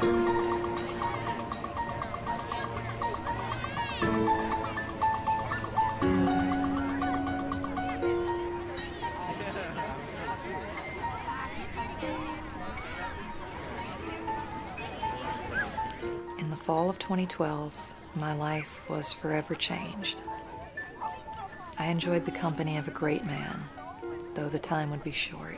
In the fall of 2012, my life was forever changed. I enjoyed the company of a great man, though the time would be short.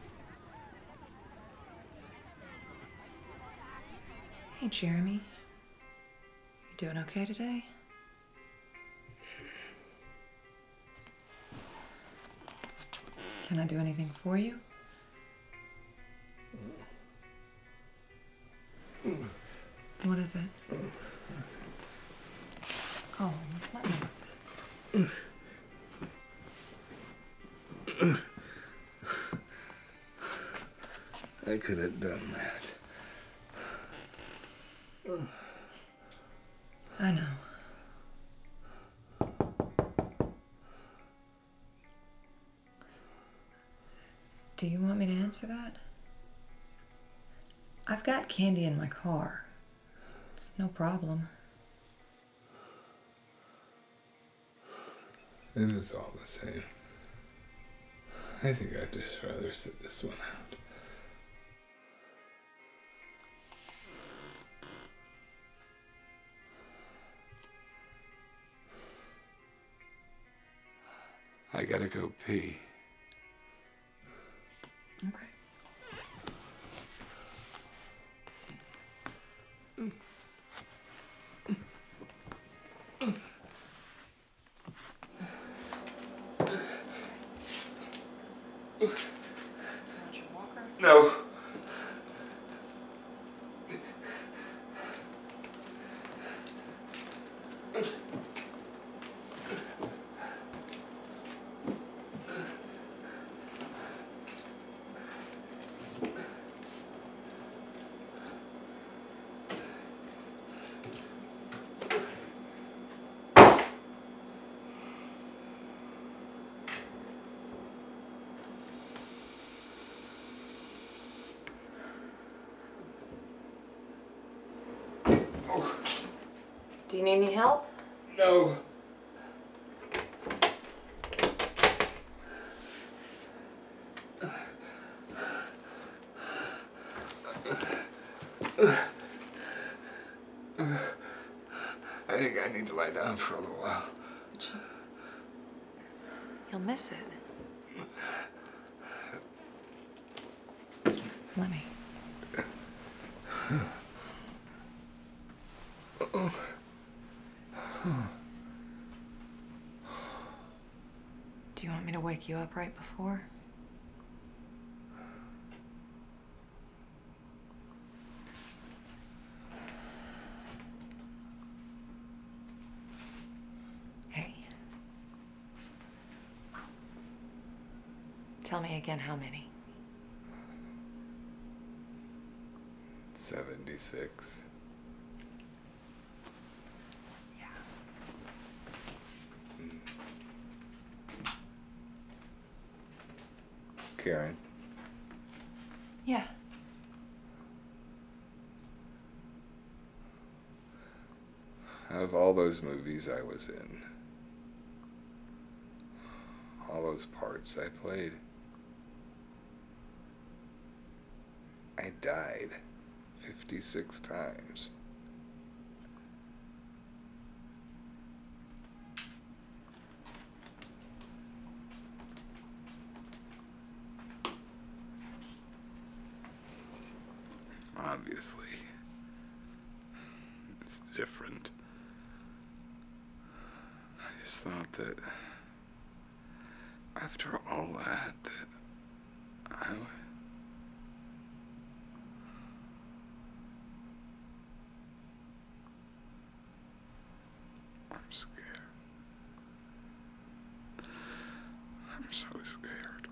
Hey, Jeremy. You doing okay today? Can I do anything for you? What is it? Oh, let me. I could have done that. I know. Do you want me to answer that? I've got candy in my car. It's no problem. It was all the same. I think I'd just rather sit this one out. I gotta go pee. Okay. No. Do you need any help? No. I think I need to lie down for a little while. You'll miss it. Let me. Do you want me to wake you up right before? Hey. Tell me again how many. 76. Yeah. Karen. Yeah. Out of all those movies I was in, all those parts I played, I died 56 times. Obviously, it's different. I just thought that after all that, I'm scared. I'm so scared.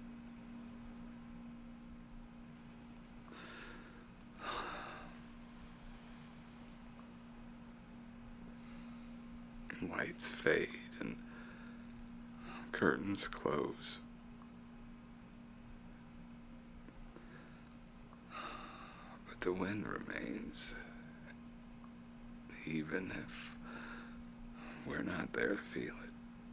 Lights fade and curtains close. But the wind remains, even if we're not there to feel it.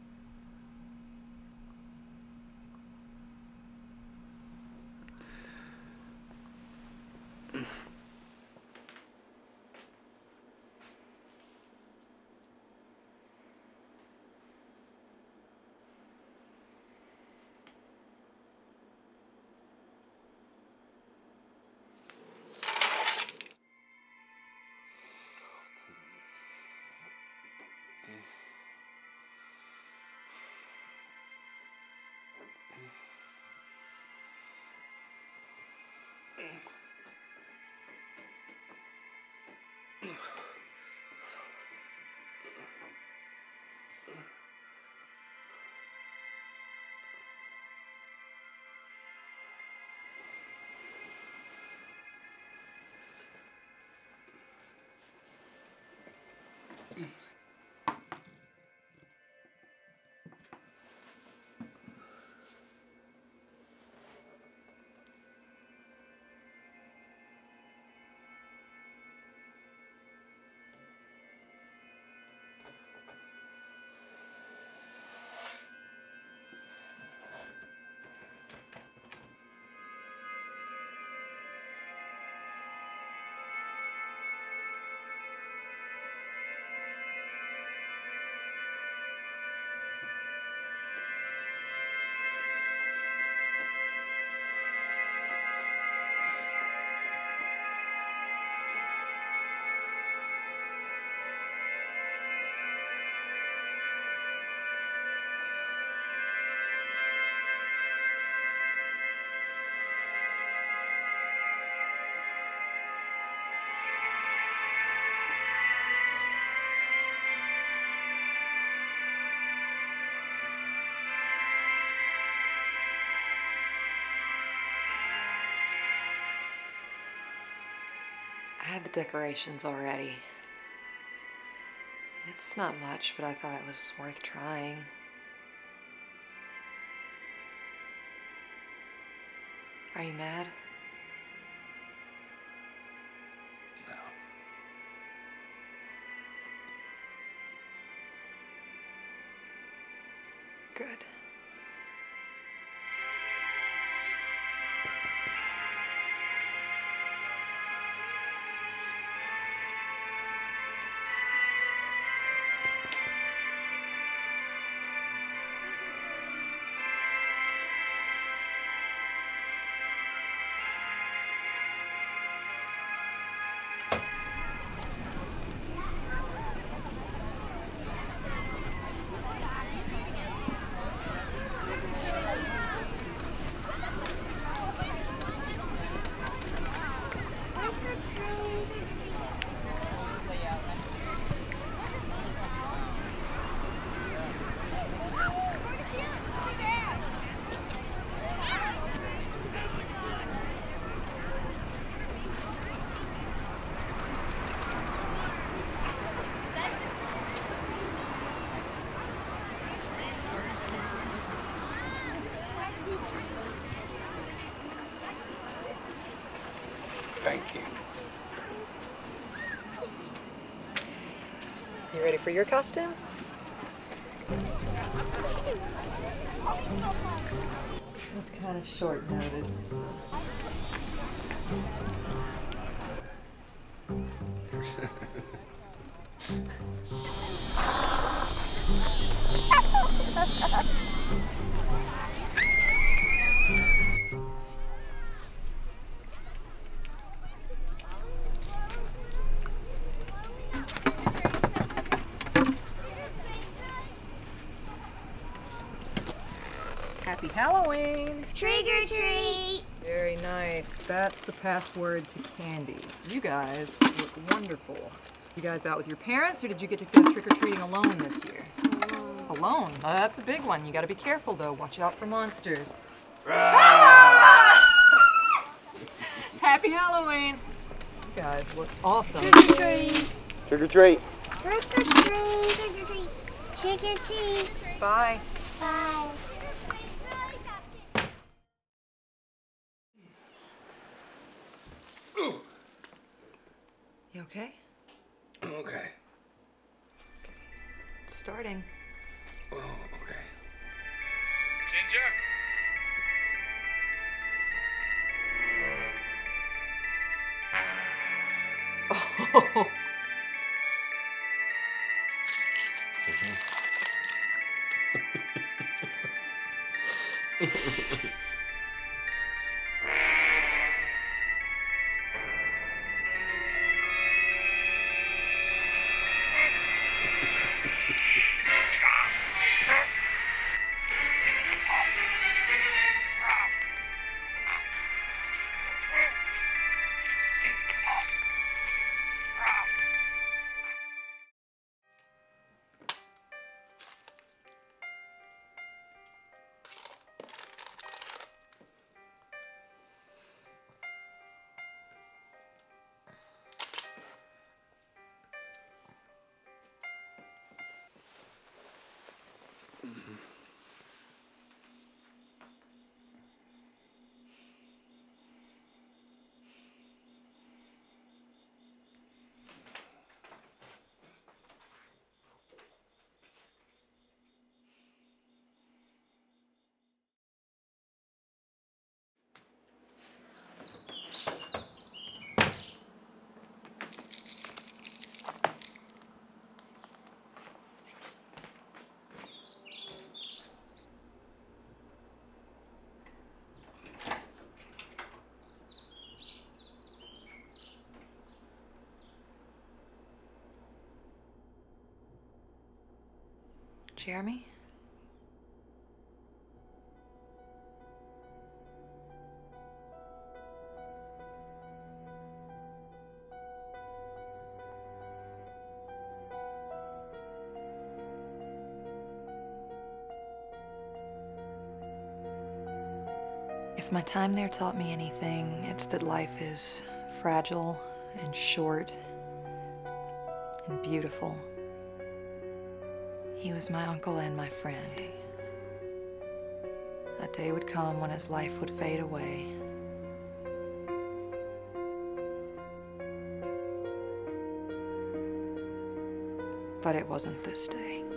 I had the decorations already. It's not much, but I thought it was worth trying. Are you mad? No. Good. Thank you. You ready for your costume? It was kind of short notice. Happy Halloween! Trick or treat! Very nice. That's the password to candy. You guys look wonderful. You guys out with your parents, or did you get to go trick-or-treating alone this year? Alone? Oh, that's a big one. You gotta be careful though. Watch out for monsters. Happy Halloween! You guys look awesome. Trick or treat! Trick or treat. Trick or treat! Trick or treat! Trick or treat! Bye. Bye! Ooh. Okay? Okay. It's starting. Oh, okay. Ginger? Oh. Jeremy? If my time there taught me anything, it's that life is fragile and short and beautiful. He was my uncle and my friend. A day would come when his life would fade away. But it wasn't this day.